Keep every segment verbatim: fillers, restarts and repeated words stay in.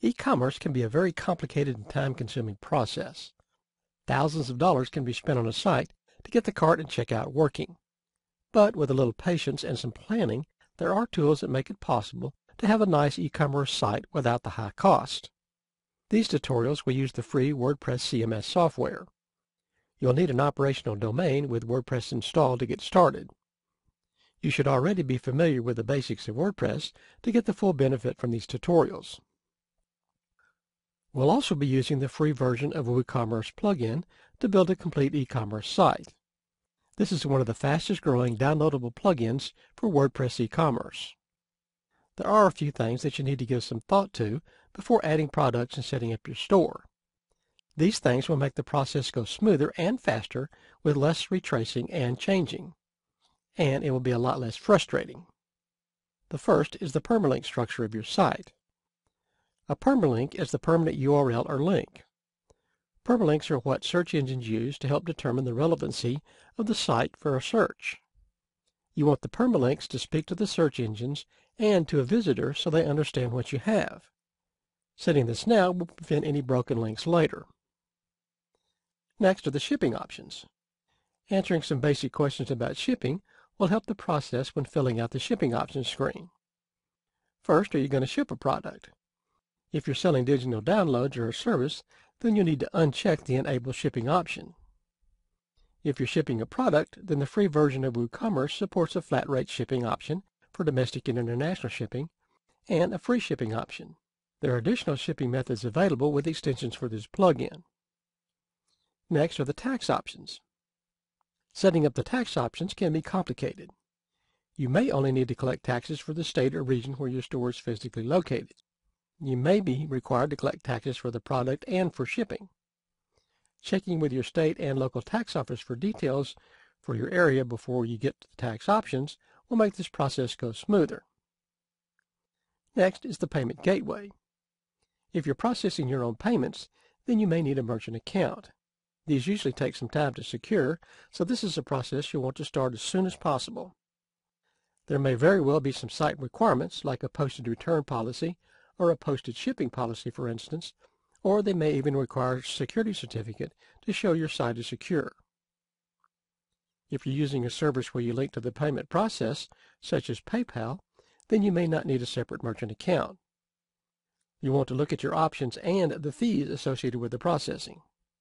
E-commerce can be a very complicated and time-consuming process. Thousands of dollars can be spent on a site to get the cart and checkout working. But with a little patience and some planning, there are tools that make it possible to have a nice e-commerce site without the high cost. These tutorials will use the free WordPress C M S software. You'll need an operational domain with WordPress installed to get started. You should already be familiar with the basics of WordPress to get the full benefit from these tutorials. We'll also be using the free version of a WooCommerce plugin to build a complete e-commerce site. This is one of the fastest growing downloadable plugins for WordPress e-commerce. There are a few things that you need to give some thought to before adding products and setting up your store. These things will make the process go smoother and faster with less retracing and changing, and it will be a lot less frustrating. The first is the permalink structure of your site. A permalink is the permanent U R L or link. Permalinks are what search engines use to help determine the relevancy of the site for a search. You want the permalinks to speak to the search engines and to a visitor so they understand what you have. Setting this now will prevent any broken links later. Next are the shipping options. Answering some basic questions about shipping will help the process when filling out the shipping options screen. First, are you going to ship a product? If you're selling digital downloads or a service, then you'll need to uncheck the Enable Shipping option. If you're shipping a product, then the free version of WooCommerce supports a flat rate shipping option for domestic and international shipping, and a free shipping option. There are additional shipping methods available with extensions for this plugin. Next are the tax options. Setting up the tax options can be complicated. You may only need to collect taxes for the state or region where your store is physically located. You may be required to collect taxes for the product and for shipping. Checking with your state and local tax office for details for your area before you get to the tax options will make this process go smoother. Next is the payment gateway. If you're processing your own payments, then you may need a merchant account. These usually take some time to secure, so this is a process you'll want to start as soon as possible. There may very well be some site requirements, like a posted return policy or a posted shipping policy, for instance, or they may even require a security certificate to show your site is secure. If you're using a service where you link to the payment process, such as PayPal, then you may not need a separate merchant account. You want to look at your options and the fees associated with the processing.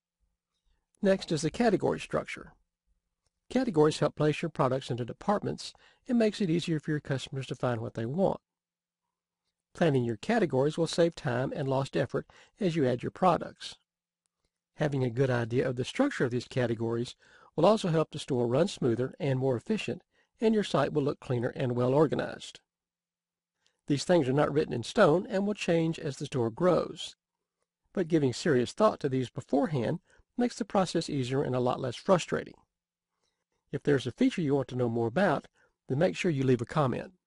Next is the category structure. Categories help place your products into departments and makes it easier for your customers to find what they want. Planning your categories will save time and lost effort as you add your products. Having a good idea of the structure of these categories will also help the store run smoother and more efficient, and your site will look cleaner and well organized. These things are not written in stone and will change as the store grows. But giving serious thought to these beforehand makes the process easier and a lot less frustrating. If there's a feature you want to know more about, then make sure you leave a comment.